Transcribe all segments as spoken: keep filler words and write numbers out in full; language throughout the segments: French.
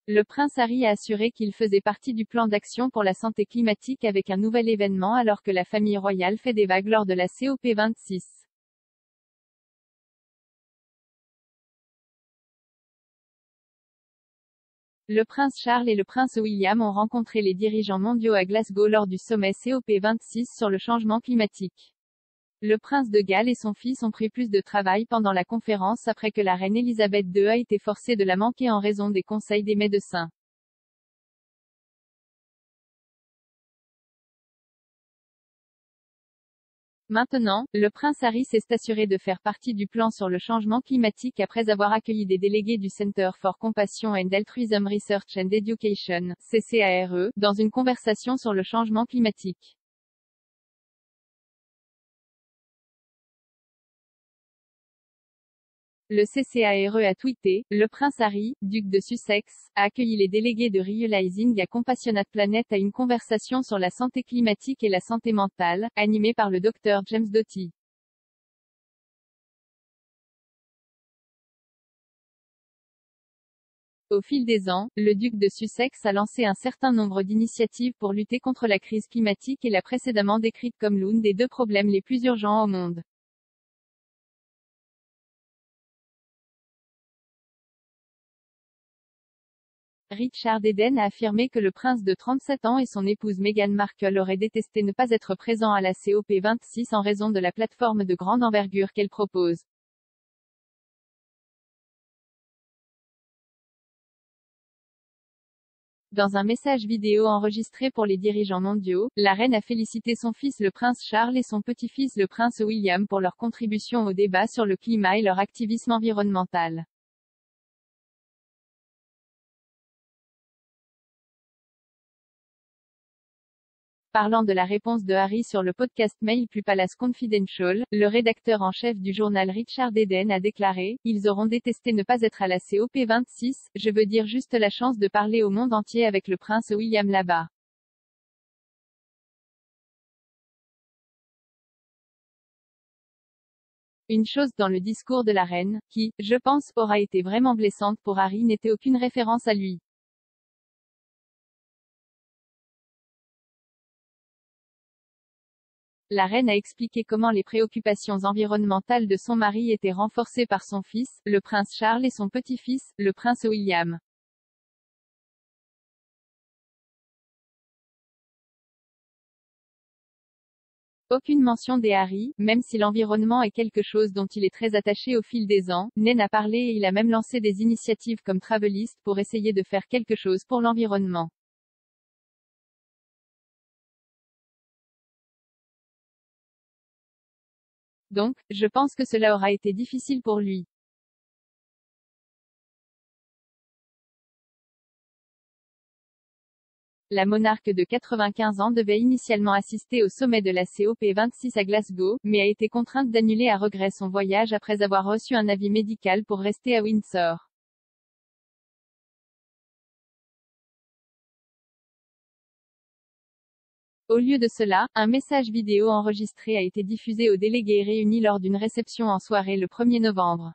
Le prince Harry a assuré qu'il faisait partie du plan d'action pour la santé climatique avec un nouvel événement alors que la famille royale fait des vagues lors de la C O P vingt-six. Le prince Charles et le prince William ont rencontré les dirigeants mondiaux à Glasgow lors du sommet C O P vingt-six sur le changement climatique. Le prince de Galles et son fils ont pris plus de travail pendant la conférence après que la reine Elisabeth deux a été forcée de la manquer en raison des conseils des médecins. Maintenant, le prince Harry s'est assuré de faire partie du plan sur le changement climatique après avoir accueilli des délégués du Center for Compassion and Altruism Research and Education, C C A R E, dans une conversation sur le changement climatique. Le C C A R E a tweeté, « Le prince Harry, duc de Sussex, a accueilli les délégués de Realizing a Compassionate Planet à une conversation sur la santé climatique et la santé mentale, animée par le docteur James Doty. » Au fil des ans, le duc de Sussex a lancé un certain nombre d'initiatives pour lutter contre la crise climatique et l'a précédemment décrite comme l'une des deux problèmes les plus urgents au monde. Richard Eden a affirmé que le prince de trente-sept ans et son épouse Meghan Markle auraient détesté ne pas être présents à la C O P vingt-six en raison de la plateforme de grande envergure qu'elle propose. Dans un message vidéo enregistré pour les dirigeants mondiaux, la reine a félicité son fils le prince Charles et son petit-fils le prince William pour leur contribution au débat sur le climat et leur activisme environnemental. Parlant de la réponse de Harry sur le podcast Mail plus Palace Confidential, le rédacteur en chef du journal Richard Eden a déclaré, « Ils auront détesté ne pas être à la C O P vingt-six, je veux dire juste la chance de parler au monde entier avec le prince William là-bas. » Une chose dans le discours de la reine, qui, je pense, aura été vraiment blessante pour Harry n'était aucune référence à lui. La reine a expliqué comment les préoccupations environnementales de son mari étaient renforcées par son fils, le prince Charles et son petit-fils, le prince William. Aucune mention des Harry, même si l'environnement est quelque chose dont il est très attaché au fil des ans, Nen a parlé et il a même lancé des initiatives comme Travelist pour essayer de faire quelque chose pour l'environnement. Donc, je pense que cela aura été difficile pour lui. La monarque de quatre-vingt-quinze ans devait initialement assister au sommet de la C O P vingt-six à Glasgow, mais a été contrainte d'annuler à regret son voyage après avoir reçu un avis médical pour rester à Windsor. Au lieu de cela, un message vidéo enregistré a été diffusé aux délégués réunis lors d'une réception en soirée le premier novembre.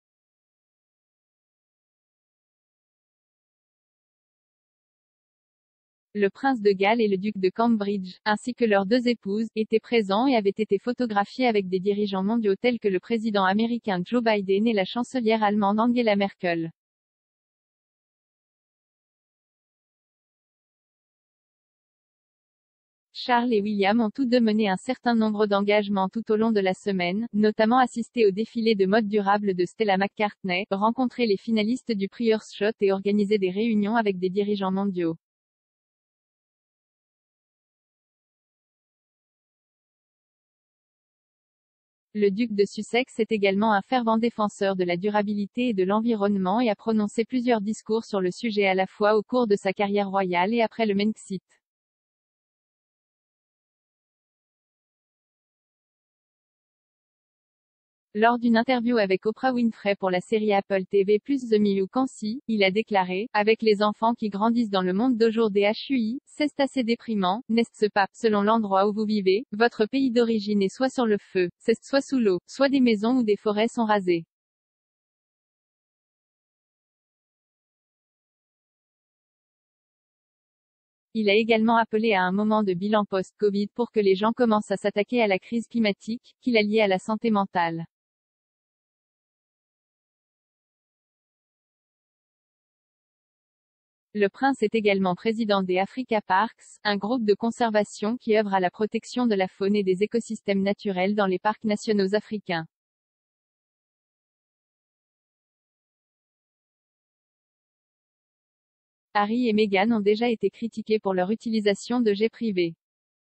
Le prince de Galles et le duc de Cambridge, ainsi que leurs deux épouses, étaient présents et avaient été photographiés avec des dirigeants mondiaux tels que le président américain Joe Biden et la chancelière allemande Angela Merkel. Charles et William ont tous deux mené un certain nombre d'engagements tout au long de la semaine, notamment assister au défilé de mode durable de Stella McCartney, rencontrer les finalistes du prix Earthshot et organiser des réunions avec des dirigeants mondiaux. Le duc de Sussex est également un fervent défenseur de la durabilité et de l'environnement et a prononcé plusieurs discours sur le sujet à la fois au cours de sa carrière royale et après le Brexit. Lors d'une interview avec Oprah Winfrey pour la série Apple T V plus The Milwaukee, il a déclaré, « Avec les enfants qui grandissent dans le monde d'aujourd'hui, c'est assez déprimant, n'est-ce pas, selon l'endroit où vous vivez, votre pays d'origine est soit sur le feu, c'est soit sous l'eau, soit des maisons ou des forêts sont rasées. » Il a également appelé à un moment de bilan post-Covid pour que les gens commencent à s'attaquer à la crise climatique, qu'il a liée à la santé mentale. Le prince est également président des Africa Parks, un groupe de conservation qui œuvre à la protection de la faune et des écosystèmes naturels dans les parcs nationaux africains. Harry et Meghan ont déjà été critiqués pour leur utilisation de jets privés.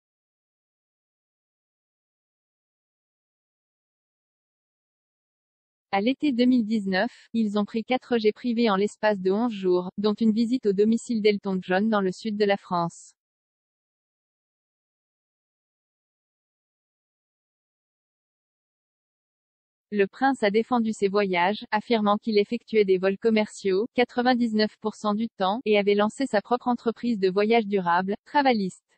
À l'été deux mille dix-neuf, ils ont pris quatre jets privés en l'espace de onze jours, dont une visite au domicile d'Elton John dans le sud de la France. Le prince a défendu ses voyages, affirmant qu'il effectuait des vols commerciaux, quatre-vingt-dix-neuf pour cent du temps, et avait lancé sa propre entreprise de voyage durable, Travalist.